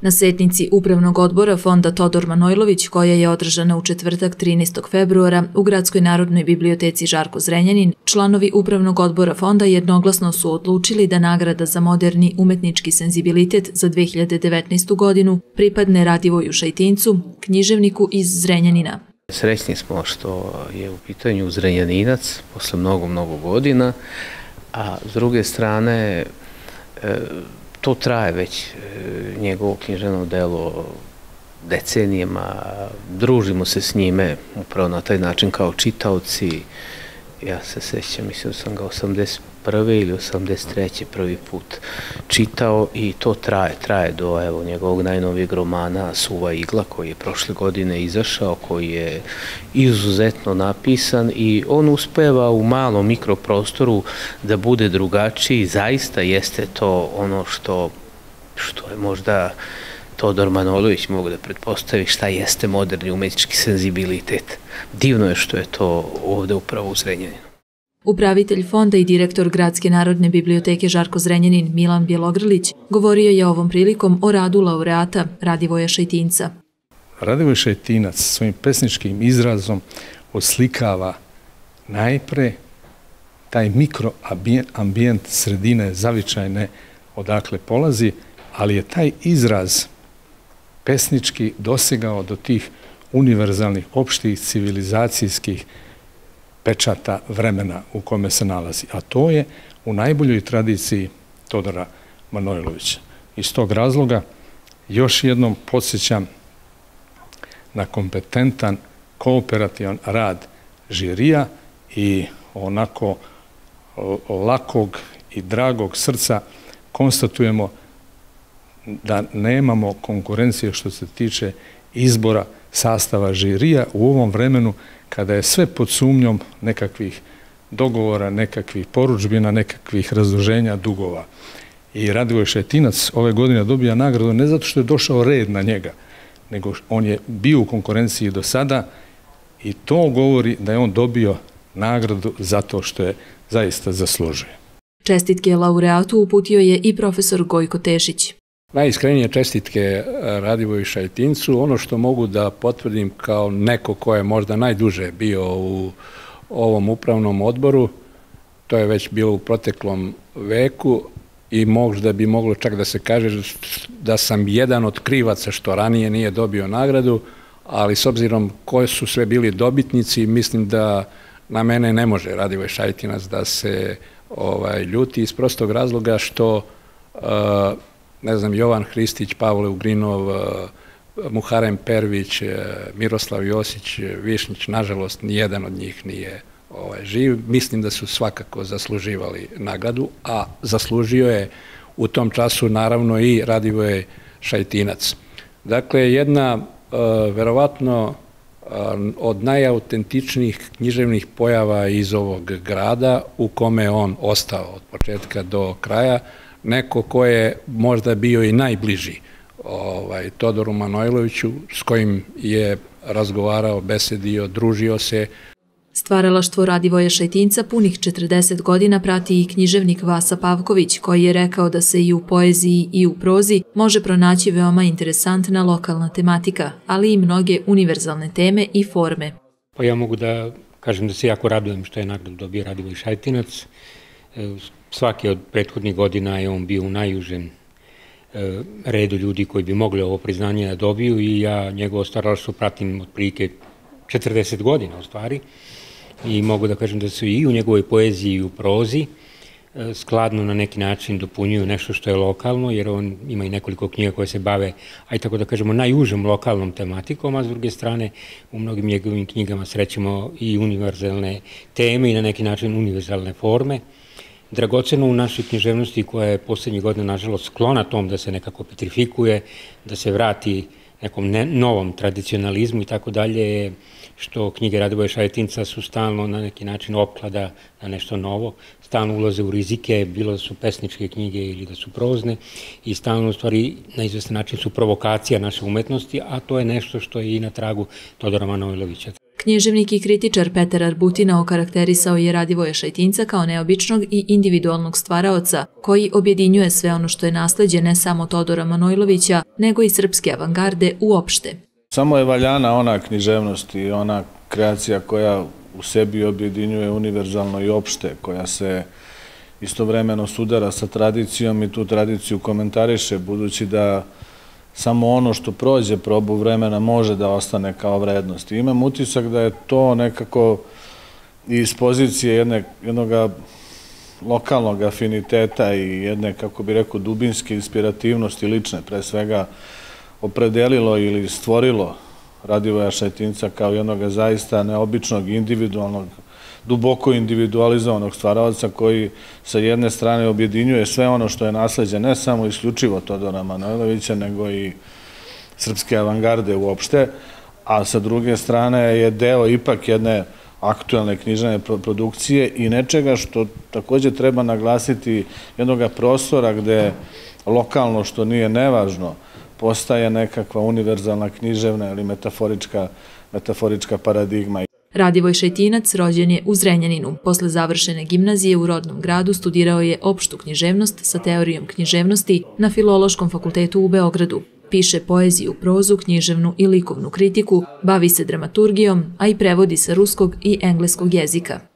Na sednici Upravnog odbora Fonda Todor Manojlović, koja je održana u četvrtak 13. februara u Gradskoj narodnoj biblioteci Žarko Zrenjanin, članovi Upravnog odbora Fonda jednoglasno su odlučili da nagrada za moderni umetnički senzibilitet za 2019. godinu pripadne Radivoju Šajtincu, književniku iz Zrenjanina. Srećni smo što je u pitanju Zrenjaninac posle mnogo godina, a s druge strane to traje već njegovo književno delo decenijama, družimo se s njime upravo na taj način kao čitaoci. Ja se sećam, mislim da sam ga 81. ili 83. prvi put čitao i to traje do njegovog najnovijeg romana Suva igla koji je prošle godine izašao, koji je izuzetno napisan i on uspeva u malom mikroprostoru da bude drugačiji. Zaista jeste to ono što je možda Todor Manojlović mogu da pretpostavi šta jeste moderni umetnički senzibilitet. Divno je što je to ovde upravo u Zrenjaninu. Upravitelj fonda i direktor Gradske narodne biblioteke Žarko Zrenjanin Milan Bjelogrlić govorio je ovom prilikom o radu laureata Radivoja Šajtinca. Radivoj Šajtinac svojim pesničkim izrazom oslikava najpre taj mikroambijent sredine zavičajne odakle polazi, ali je taj izraz pesnički dosegao do tih univerzalnih, opštih, civilizacijskih pečata vremena u kome se nalazi. A to je u najboljoj tradiciji Todora Manojlovića. Iz tog razloga još jednom podsjećam na kompetentan, kooperativan rad žirija i onako lakog i dragog srca konstatujemo da nemamo konkurencije što se tiče izbora sastava žirija u ovom vremenu kada je sve pod sumnjom nekakvih dogovora, nekakvih porudžbina, nekakvih razduženja dugova. I Radivoj Šajtinac ove godine dobija nagradu ne zato što je došao red na njega, nego on je bio u konkurenciji do sada i to govori da je on dobio nagradu zato što je zaista zaslužuje. Čestitke laureatu uputio je i profesor Gojko Tešić. Najiskrenije čestitke Radivoju Šajtincu. Ono što mogu da potvrdim kao neko ko je možda najduže bio u ovom upravnom odboru, to je već bilo u proteklom veku i možda bi moglo čak da se kaže da sam jedan od krivaca što ranije nije dobio nagradu, ali s obzirom koji su sve bili dobitnici, mislim da na mene ne može Radivoj Šajtinac da se ljuti iz prostog razloga što ne znam, Jovan Hristić, Pavle Ugrinov, Muharem Pervić, Miroslav Josić, Višnjić, nažalost, nijedan od njih nije živ. Mislim da su svakako zasluživali nagradu, a zaslužio je u tom času naravno i Radivoj Šajtinac. Dakle, jedna verovatno od najautentičnijih književnih pojava iz ovog grada u kome on ostao od početka do kraja, neko ko je možda bio i najbliži Todoru Manojloviću, s kojim je razgovarao, besedio, družio se. Stvaralaštvo Radivoja Šajtinca punih 40 godina prati i književnik Vasa Pavković, koji je rekao da se i u poeziji i u prozi može pronaći veoma interesantna lokalna tematika, ali i mnoge univerzalne teme i forme. Pa ja mogu da kažem da se jako radujem što je nagradu dobio Radivoj Šajtinac. Svake od prethodnih godina je on bio u najužem redu ljudi koji bi mogli ovo priznanje da dobiju i ja njegovo stvaralaštvo pratim otprilike 40 godina u stvari i mogu da kažem da su i u njegovoj poeziji i u prozi skladno na neki način dopunjuju nešto što je lokalno, jer on ima i nekoliko knjiga koje se bave, aj tako da kažemo, najužem lokalnom tematikom, a s druge strane u mnogim njegovim knjigama srećemo i univerzalne teme i na neki način univerzalne forme. Dragoceno u našoj književnosti koja je poslednjih godina, nažalost, sklona tom da se nekako petrifikuje, da se vrati nekom novom tradicionalizmu i tako dalje, što knjige Radivoja Šajtinca su stalno na neki način opklada na nešto novo, stalno ulaze u rizike, bilo da su pesničke knjige ili da su prozne i stalno u stvari na izvestan način su provokacija naše umetnosti, a to je nešto što je i na tragu Todora Manojlovića. Književnik i kritičar Petar Arbutina okarakterisao je Radivoja Šajtinca kao neobičnog i individualnog stvaraoca koji objedinjuje sve ono što je nasleđe ne samo Todora Manojlovića, nego i srpske avangarde uopšte. Samo je valjana ona književnost i ona kreacija koja u sebi objedinjuje univerzalno i opšte, koja se istovremeno sudara sa tradicijom i tu tradiciju komentariše, budući da samo ono što prođe probu vremena može da ostane kao vrednost. I imam utisak da je to nekako iz pozicije jednog lokalnog afiniteta i jedne, kako bi rekao, dubinske inspirativnosti lične, pre svega opredelilo ili stvorilo Radivoja Šajtinca kao jednog zaista neobičnog, individualnog, duboko individualizovanog stvaraoca koji sa jedne strane objedinjuje sve ono što je nasleđe ne samo isključivo Todora Manojlovića, nego i srpske avangarde uopšte, a sa druge strane je deo ipak jedne aktuelne književne produkcije i nečega što takođe treba naglasiti, jednog prostora gde lokalno, što nije nevažno, postaje nekakva univerzalna književna ili metaforička paradigma. Radivoj Šajtinac rođen je u Zrenjaninu. Posle završene gimnazije u rodnom gradu studirao je opštu književnost sa teorijom književnosti na Filološkom fakultetu u Beogradu. Piše poeziju, prozu, književnu i likovnu kritiku, bavi se dramaturgijom, a i prevodi sa ruskog i engleskog jezika.